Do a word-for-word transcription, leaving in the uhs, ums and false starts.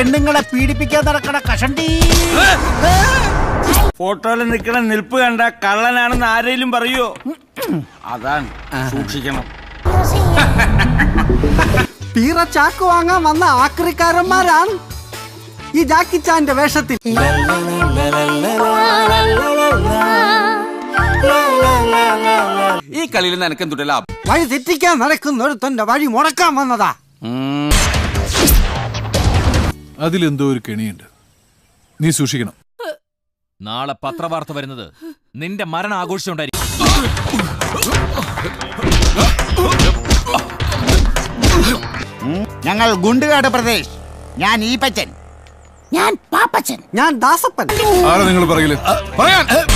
പെണ്ണുങ്ങളെ പീഡിപ്പിക്കാൻ നടക്കണ കഷണ്ടി. ഫോട്ടോയിൽ നിൽക്കണ നിൽപ്പ് കണ്ട കള്ളനാണെന്ന് ആരെങ്കിലും പറയോ? അതാണ് സൂക്ഷിക്കണം. പീറ ചാക്ക് വാങ്ങാൻ വന്ന ആക്രിക്കാരന്മാരാണ് ഈ ജാക്കിച്ചാന്റെ വേഷത്തിൽ. ഈ കളിയിൽ നിനക്ക് എന്തുട്ട ലാഭം? വഴി തെറ്റിക്കാൻ നടക്കുന്നൊരുത്തന്റെ വഴി മുടക്കാൻ വന്നതാ. അതിലെന്തോ ഒരു കെണിയുണ്ട്, നീ സൂക്ഷിക്കണം. നാളെ പത്രവാർത്ത വരുന്നത് നിന്റെ മരണം ആഘോഷിച്ചുകൊണ്ടായിരിക്കും. ഞങ്ങൾ ഗുണ്ടുകാട് പ്രദേശ്. ഞാൻ ഈപ്പച്ചൻ. ഞാൻ പാപ്പച്ചൻ. ഞാൻ ദാസപ്പൻ. ആരാ നിങ്ങൾ പറയില്ല പറയാൻ?